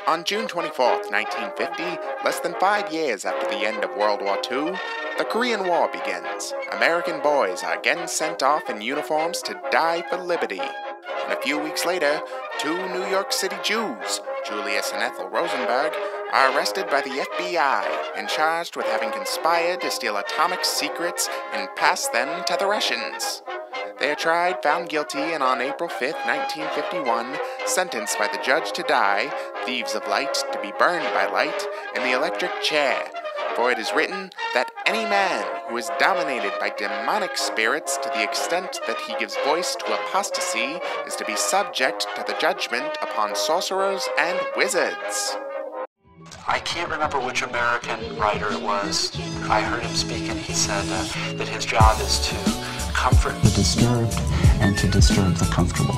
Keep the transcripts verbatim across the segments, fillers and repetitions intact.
On June twenty-fourth, nineteen fifty, less than five years after the end of World War Two, the Korean War begins. American boys are again sent off in uniforms to die for liberty. And a few weeks later, two New York City Jews, Julius and Ethel Rosenberg, are arrested by the F B I and charged with having conspired to steal atomic secrets and pass them to the Russians. They are tried, found guilty, and on April fifth, nineteen fifty-one, sentenced by the judge to die, thieves of light to be burned by light, in the electric chair. For it is written that any man who is dominated by demonic spirits to the extent that he gives voice to apostasy is to be subject to the judgment upon sorcerers and wizards. I can't remember which American writer it was. I heard him speak and he said uh, that his job is to comfort the disturbed and to disturb the comfortable.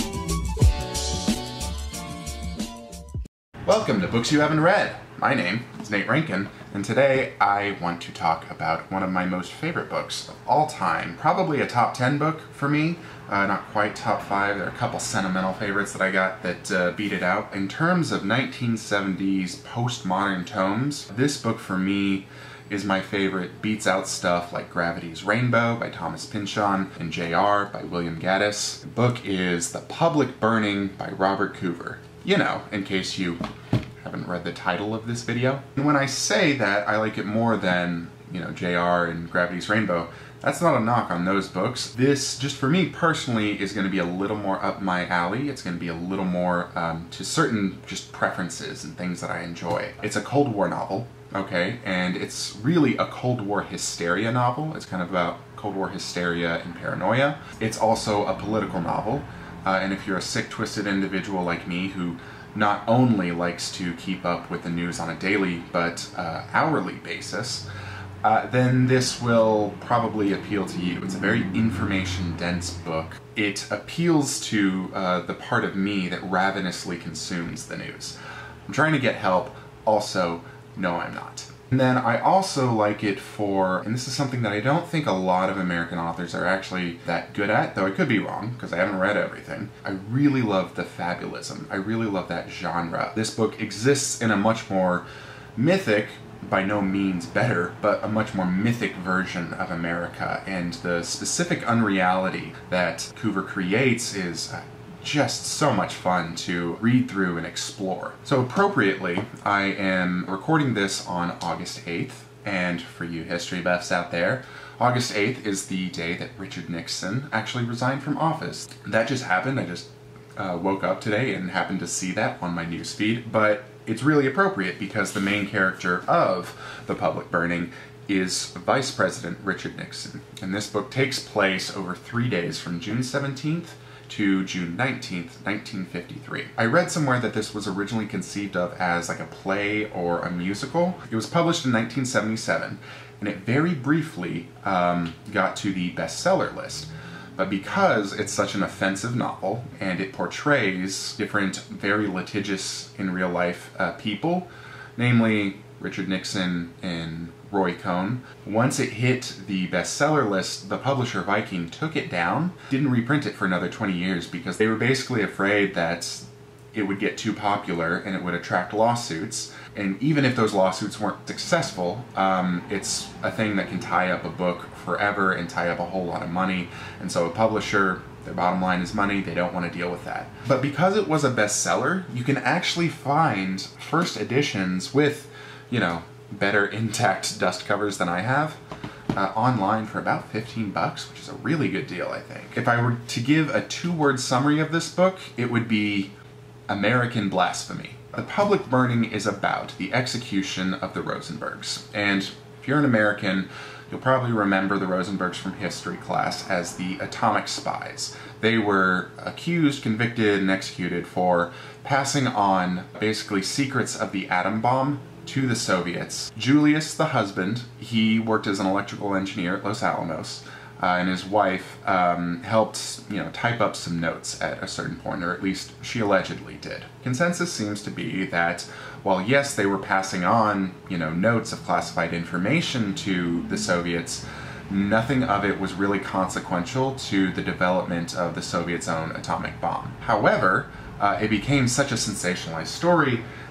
Welcome to Books You Haven't Read. My name is Nate Rankin, and today I want to talk about one of my most favorite books of all time. Probably a top ten book for me, uh, not quite top five. There are a couple sentimental favorites that I got that uh, beat it out. In terms of nineteen seventies postmodern tomes, this book for me is my favorite. Beats out stuff like Gravity's Rainbow by Thomas Pynchon and J R by William Gaddis. The book is The Public Burning by Robert Coover. You know, in case you haven't read the title of this video. And when I say that I like it more than, you know, J R and Gravity's Rainbow, that's not a knock on those books. This, just for me personally, is going to be a little more up my alley. It's going to be a little more um, to certain just preferences and things that I enjoy. It's a Cold War novel, okay, and it's really a Cold War hysteria novel. It's kind of about Cold War hysteria and paranoia. It's also a political novel, uh, and if you're a sick, twisted individual like me who not only likes to keep up with the news on a daily but uh, hourly basis, uh, then this will probably appeal to you. It's a very information-dense book. It appeals to uh, the part of me that ravenously consumes the news. I'm trying to get help, also, no I'm not. And then I also like it for, and this is something that I don't think a lot of American authors are actually that good at, though I could be wrong, because I haven't read everything. I really love the fabulism. I really love that genre. This book exists in a much more mythic, by no means better, but a much more mythic version of America, and the specific unreality that Coover creates is uh, just so much fun to read through and explore. So appropriately, I am recording this on August eighth, and for you history buffs out there, August eighth is the day that Richard Nixon actually resigned from office. That just happened. I just uh, woke up today and happened to see that on my newsfeed, but it's really appropriate because the main character of The Public Burning is Vice President Richard Nixon. And this book takes place over three days from June seventeenth to June nineteenth, nineteen fifty-three. I read somewhere that this was originally conceived of as like a play or a musical. It was published in nineteen seventy-seven, and it very briefly um, got to the bestseller list. But because it's such an offensive novel, and it portrays different, very litigious in real life uh, people, namely Richard Nixon and Roy Cohn. Once it hit the bestseller list, the publisher Viking took it down, didn't reprint it for another twenty years because they were basically afraid that it would get too popular and it would attract lawsuits. And even if those lawsuits weren't successful, um, it's a thing that can tie up a book forever and tie up a whole lot of money. And so a publisher, their bottom line is money, they don't want to deal with that. But because it was a bestseller, you can actually find first editions with, you know, better intact dust covers than I have, uh, online for about fifteen bucks, which is a really good deal, I think. If I were to give a two-word summary of this book, it would be American blasphemy. The Public Burning is about the execution of the Rosenbergs, and if you're an American, you'll probably remember the Rosenbergs from history class as the atomic spies. They were accused, convicted, and executed for passing on basically secrets of the atom bomb to the Soviets. Julius, the husband, he worked as an electrical engineer at Los Alamos, uh, and his wife um, helped, you know, type up some notes at a certain point, or at least she allegedly did. Consensus seems to be that while yes, they were passing on, you know, notes of classified information to the Soviets, nothing of it was really consequential to the development of the Soviets' own atomic bomb. However, uh, it became such a sensationalized story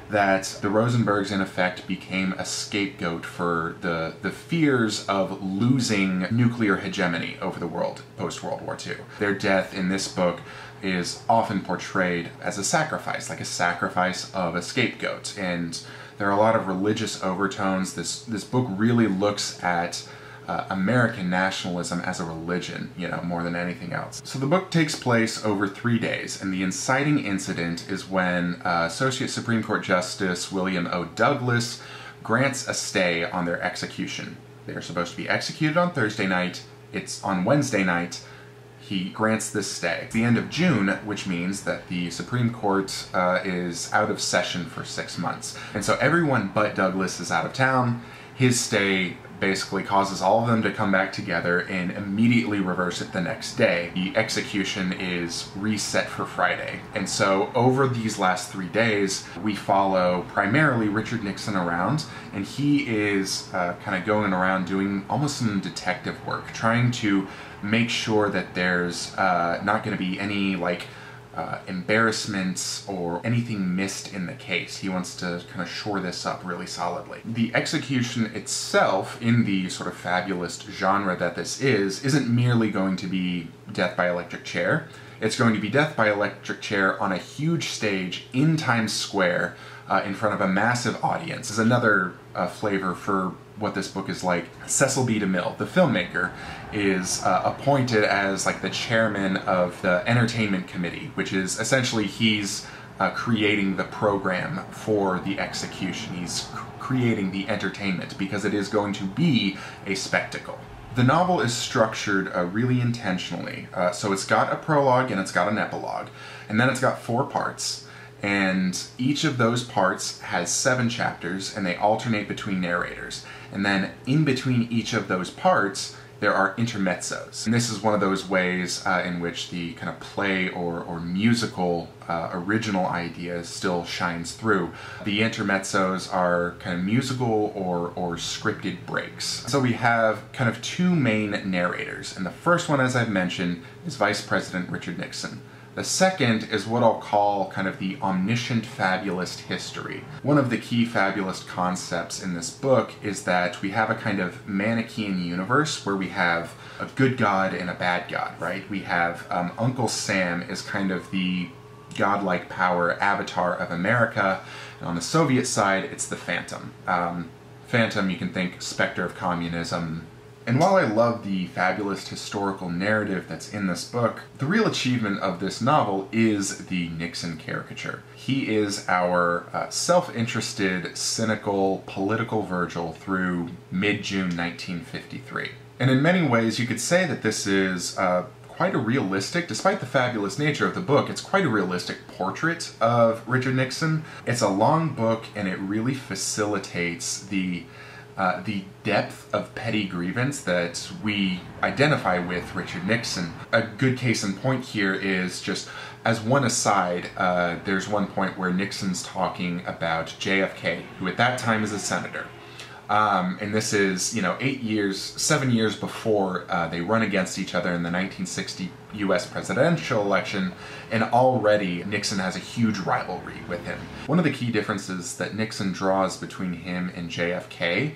that the Rosenbergs, in effect, became a scapegoat for the, the fears of losing nuclear hegemony over the world post-World War Two. Their death in this book is often portrayed as a sacrifice, like a sacrifice of a scapegoat. And there are a lot of religious overtones. This, this book really looks at Uh, American nationalism as a religion, you know, more than anything else. So the book takes place over three days, and the inciting incident is when uh, Associate Supreme Court Justice William O. Douglas grants a stay on their execution. They are supposed to be executed on Thursday night. It's on Wednesday night. He grants this stay. It's the end of June, which means that the Supreme Court uh, is out of session for six months. And so everyone but Douglas is out of town. His stay basically causes all of them to come back together and immediately reverse it the next day. The execution is reset for Friday. And so over these last three days, we follow primarily Richard Nixon around, and he is uh, kind of going around doing almost some detective work, trying to make sure that there's uh, not going to be any, like, Uh, embarrassments or anything missed in the case. He wants to kind of shore this up really solidly. The execution itself, in the sort of fabulist genre that this is, isn't merely going to be death by electric chair. It's going to be death by electric chair on a huge stage in Times Square uh, in front of a massive audience. This is another uh, flavor for what this book is like. Cecil B. DeMille, the filmmaker, is uh, appointed as like the chairman of the entertainment committee, which is essentially he's uh, creating the program for the execution. He's creating the entertainment because it is going to be a spectacle. The novel is structured uh, really intentionally. Uh, so it's got a prologue and it's got an epilogue, and then it's got four parts. And each of those parts has seven chapters, and they alternate between narrators. And then in between each of those parts, there are intermezzos. And this is one of those ways uh, in which the kind of play or, or musical uh, original idea still shines through. The intermezzos are kind of musical or, or scripted breaks. So we have kind of two main narrators. And the first one, as I've mentioned, is Vice President Richard Nixon. The second is what I'll call kind of the omniscient fabulist history. One of the key fabulist concepts in this book is that we have a kind of Manichaean universe where we have a good god and a bad god, right? We have um, Uncle Sam is kind of the godlike power avatar of America, and on the Soviet side, it's the Phantom. Um, Phantom, you can think specter of communism. And while I love the fabulous historical narrative that's in this book, the real achievement of this novel is the Nixon caricature. He is our uh, self-interested, cynical, political Virgil through mid-June nineteen fifty-three. And in many ways, you could say that this is uh, quite a realistic, despite the fabulous nature of the book, it's quite a realistic portrait of Richard Nixon. It's a long book, and it really facilitates the Uh, the depth of petty grievance that we identify with Richard Nixon. A good case in point here is just, as one aside, uh, there's one point where Nixon's talking about J F K, who at that time is a senator. Um, and this is, you know, eight years, seven years before uh, they run against each other in the nineteen sixty U S presidential election, and already Nixon has a huge rivalry with him. One of the key differences that Nixon draws between him and J F K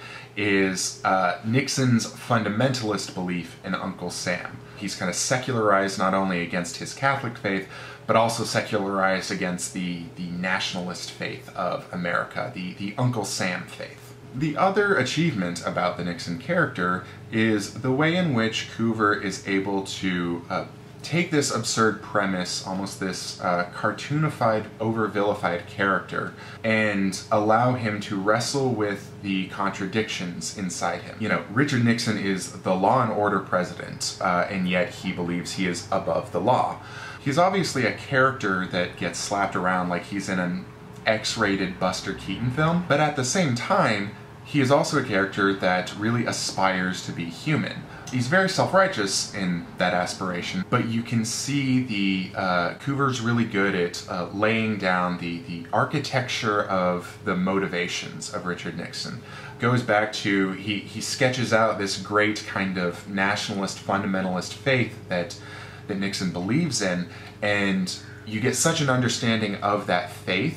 is uh, Nixon's fundamentalist belief in Uncle Sam. He's kind of secularized not only against his Catholic faith, but also secularized against the, the nationalist faith of America, the, the Uncle Sam faith. The other achievement about the Nixon character is the way in which Coover is able to uh, take this absurd premise, almost this uh, cartoonified, over-vilified character, and allow him to wrestle with the contradictions inside him. You know, Richard Nixon is the law and order president, uh, and yet he believes he is above the law. He's obviously a character that gets slapped around like he's in an X-rated Buster Keaton film, but at the same time, he is also a character that really aspires to be human. He's very self-righteous in that aspiration, but you can see the uh, Coover's really good at uh, laying down the, the architecture of the motivations of Richard Nixon. Goes back to, he, he sketches out this great kind of nationalist, fundamentalist faith that, that Nixon believes in, and you get such an understanding of that faith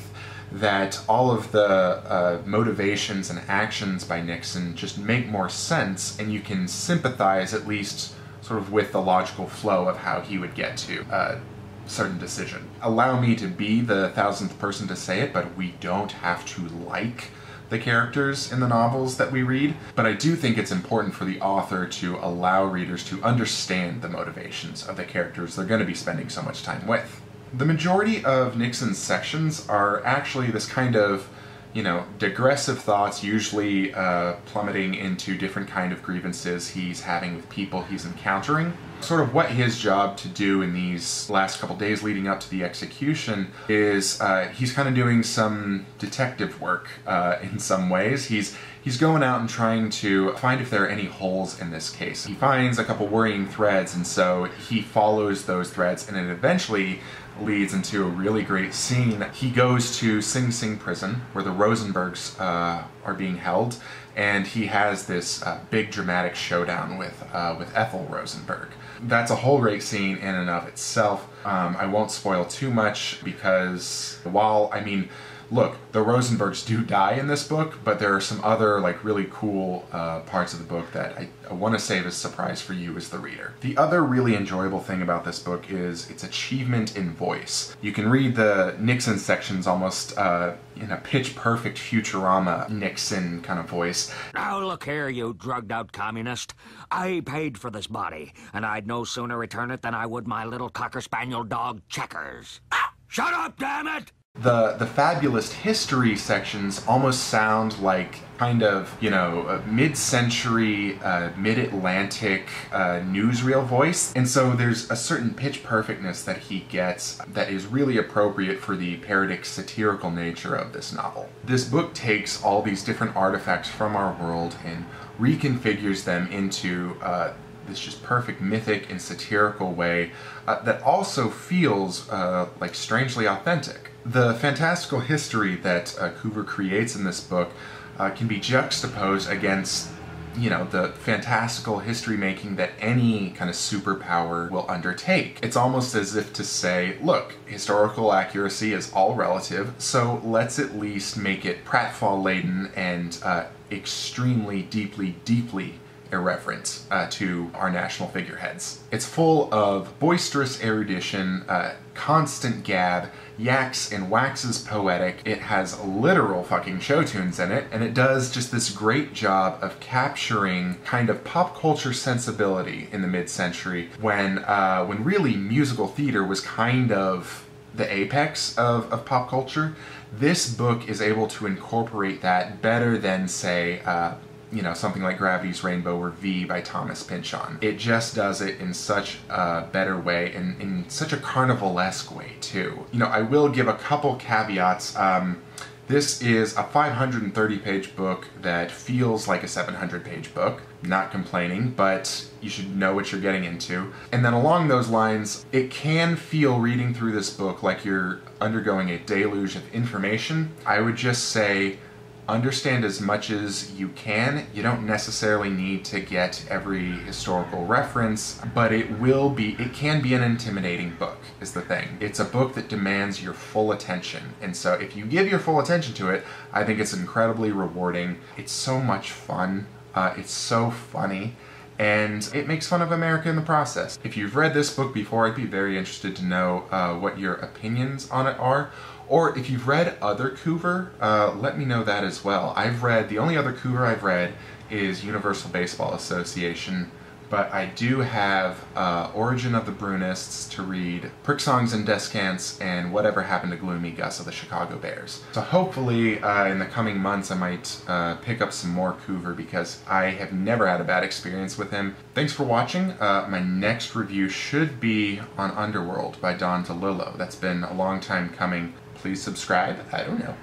that all of the uh, motivations and actions by Nixon just make more sense, and you can sympathize at least sort of with the logical flow of how he would get to a certain decision. Allow me to be the thousandth person to say it, but we don't have to like the characters in the novels that we read, but I do think it's important for the author to allow readers to understand the motivations of the characters they're going to be spending so much time with. The majority of Nixon's sections are actually this kind of, you know, digressive thoughts, usually uh, plummeting into different kind of grievances he's having with people he's encountering. Sort of what his job to do in these last couple days leading up to the execution is uh, he's kind of doing some detective work uh, in some ways. He's he's going out and trying to find if there are any holes in this case. He finds a couple worrying threads, and so he follows those threads, and it eventually leads into a really great scene. He goes to Sing Sing prison, where the Rosenbergs uh, are being held, and he has this uh, big dramatic showdown with, uh, with Ethel Rosenberg. That's a whole great scene in and of itself. Um, I won't spoil too much because while, I mean, look, the Rosenbergs do die in this book, but there are some other like really cool uh, parts of the book that I, I want to save as a surprise for you as the reader. The other really enjoyable thing about this book is its achievement in voice. You can read the Nixon sections almost uh, in a pitch-perfect Futurama Nixon kind of voice. Now look here, you drugged-out communist. I paid for this body, and I'd no sooner return it than I would my little cocker spaniel dog Checkers. Shut up, damn it! The, the fabulous history sections almost sound like kind of, you know, a mid-century, uh, mid-Atlantic uh, newsreel voice. And so there's a certain pitch perfectness that he gets that is really appropriate for the parodic satirical nature of this novel. This book takes all these different artifacts from our world and reconfigures them into uh, this just perfect mythic and satirical way uh, that also feels uh, like strangely authentic. The fantastical history that uh, Coover creates in this book uh, can be juxtaposed against, you know, the fantastical history making that any kind of superpower will undertake. It's almost as if to say, look, historical accuracy is all relative, so let's at least make it pratfall-laden and uh, extremely, deeply, deeply irreverent uh, to our national figureheads. It's full of boisterous erudition, uh, constant gab, yaks and waxes poetic. It has literal fucking show tunes in it, and it does just this great job of capturing kind of pop culture sensibility in the mid-century when, uh, when really musical theater was kind of the apex of, of pop culture. This book is able to incorporate that better than, say, uh, you know, something like Gravity's Rainbow or V by Thomas Pynchon. It just does it in such a better way and in such a carnivalesque way too. You know, I will give a couple caveats. Um, this is a five hundred thirty page book that feels like a seven hundred page book. Not complaining, but you should know what you're getting into. And then along those lines, it can feel reading through this book like you're undergoing a deluge of information. I would just say, understand as much as you can. You don't necessarily need to get every historical reference, but it will be, it can be an intimidating book, is the thing. It's a book that demands your full attention, and so if you give your full attention to it, I think it's incredibly rewarding. It's so much fun. Uh, it's so funny. And it makes fun of America in the process. If you've read this book before, I'd be very interested to know uh, what your opinions on it are. Or if you've read other Coover, uh, let me know that as well. I've read, the only other Coover I've read is Universal Baseball Association, but I do have uh, Origin of the Brunists to read, Prick Songs and Descants, and Whatever Happened to Gloomy Gus of the Chicago Bears. So hopefully uh, in the coming months I might uh, pick up some more Coover because I have never had a bad experience with him. Thanks for watching. Uh, my next review should be on Underworld by Don DeLillo. That's been a long time coming. Please subscribe. I don't know.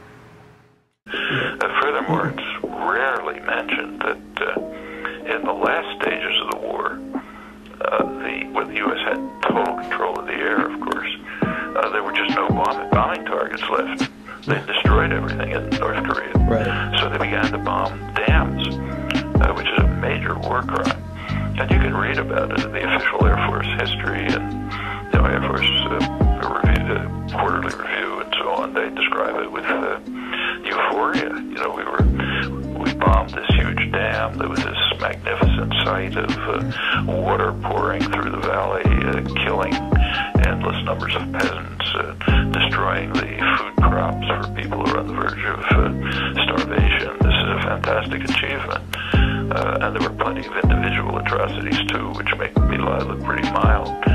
Uh, furthermore, it's rarely mentioned that uh, in the last stages of the war, uh, the when the U S had total control of the air, of course, uh, there were just no bomb bombing targets left. They destroyed everything in North Korea. Right. So they began to bomb dams, uh, which is a major war crime. And you can read about it in the official Air Force history and the Air Force uh, review, uh, quarterly review and so on. They describe it with uh, euphoria. You know, we were we bombed this huge dam. There was this magnificent sight of uh, water pouring through the valley, uh, killing endless numbers of peasants, uh, destroying the food crops for people who are on the verge of uh, starvation. This is a fantastic achievement. Uh, and there were plenty of individual atrocities too, which make My Lai look pretty mild.